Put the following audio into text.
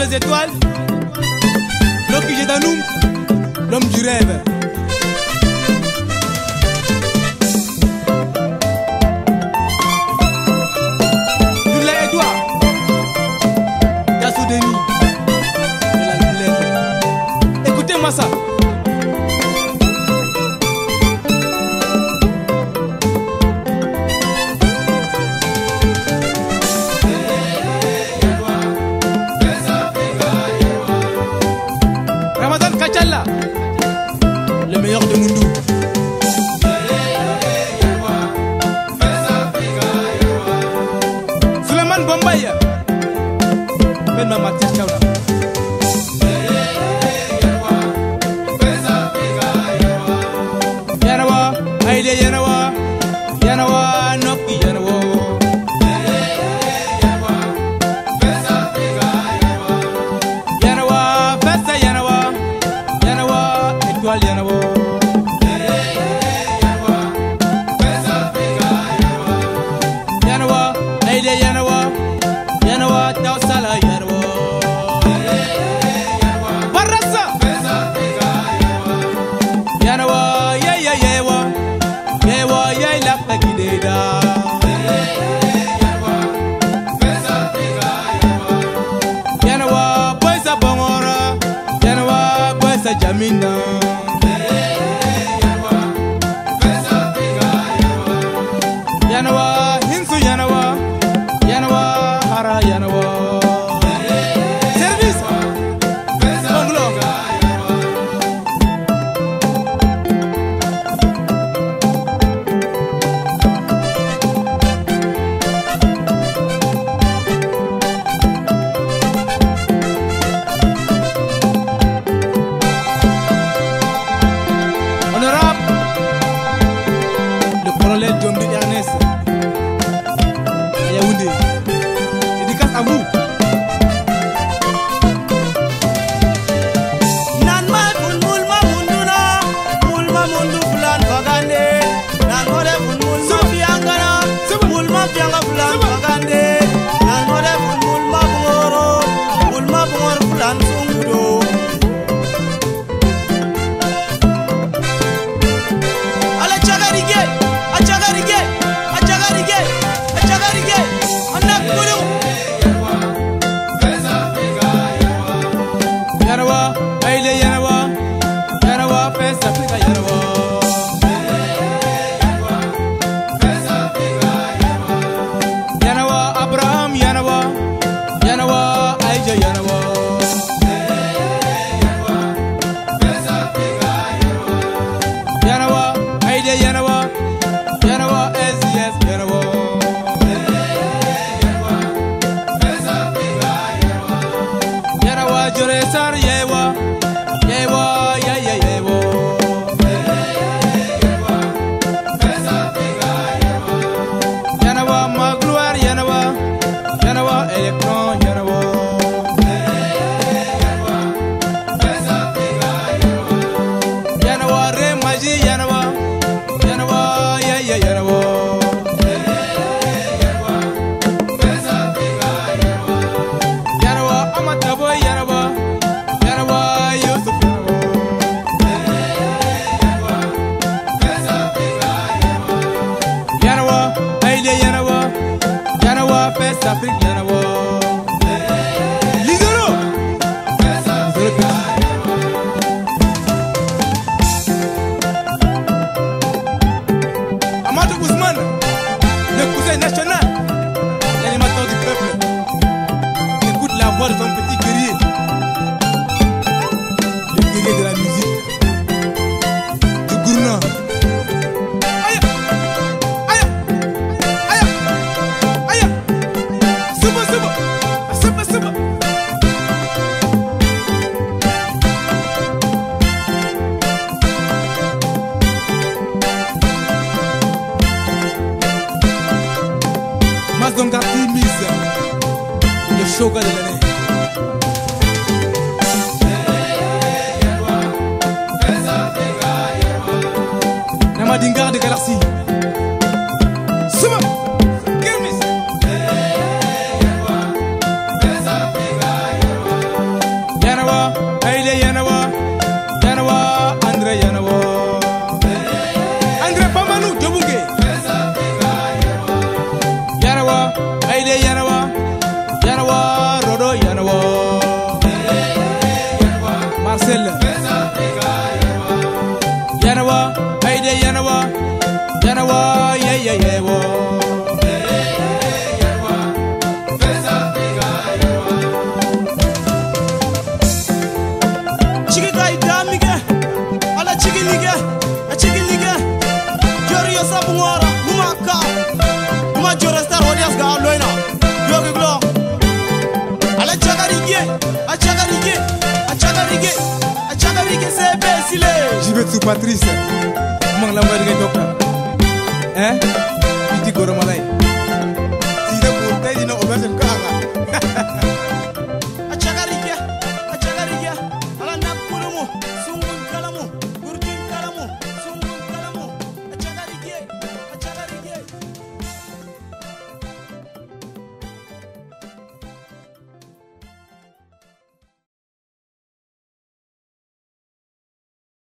les étoiles, Loki Jedanoum, l'homme du rêve. Doula Edouard, Gassou Denis, de la noblesse. Écoutez-moi ça. Kachala, le meilleur de Mundou. Suleiman Bombay, Ben Mamatia Chaula. Yanawa, Aile Yanawa, Yanawa, Noki Yanawa. Yanawa, Festa Yanawa. Yanawa, Yanawa, Aile Yanawa, Yanawa, Tausala Yanawa, Barasa, Yanawa, Yewa, Yela Pagideda, Yanawa, Boisa Bongora, Yanawa, Boisa Jamina. Yanawa, Hinsu Yanawa, Yanawa, Hara Yanawa. Service, Bonglo. Honorable, le colonel John B. Ernest. Yaoundé. Dédicace à vous. Nanma mulma munduna, mulma mundu fulan bagande. Nanmore mulma fiangana, mulma fianga fulan bagande. Nanmore mulma bungoro fulan sungudo. Ale chagarige, achagarige, achagarige, achagarige. Anak bulu. Yanawa, Aile Yanawa, Yanawa, Festa Africa Yanawa. Yanawa, Abraham Yanawa, Yanawa, Aija Yanawa. Yanawa, Aile Yanawa, Yanawa, SES Yanawa. Yanawa, Joresar Yewa, Yewa, Yewa. Yanawa, Magloire Yanawa, Yanawa, Electron Yanawa. Yanawa, Remaji Yanawa, Yanawa, Yanawa. Yanawa, Amatabo Yanawa, Yanawa, Yusuf Yanawa, Aile Yanawa, Yanawa, Festa Africa Yanawa. Ligoro, Amadou Ousmane, le cousin national, l'animateur du peuple. Écoute la voix de ton petit guerrier, le guerrier de la musique, du gourmand. Aïe, aïe, aïe, aïe, suba, suba, suba, suba. Mazongati Mise, le shogun de l'année. Namadingar de Galaxie. Suba, Kermis. Yanawa, Haide Yanawa, Yanawa, yeah, yeah, yeah, wo. Chigi kai damige, ala chigi lige, a chigi lige. Jori yosabu ngora, umaka, uma jora star odias ga loina. Yogi glo, ala chagarige, a chagarige, a chagarige, a chagarige se besile. Jibetsu Patrice, mang lambar ga dokka. Hein? Iti goro malai.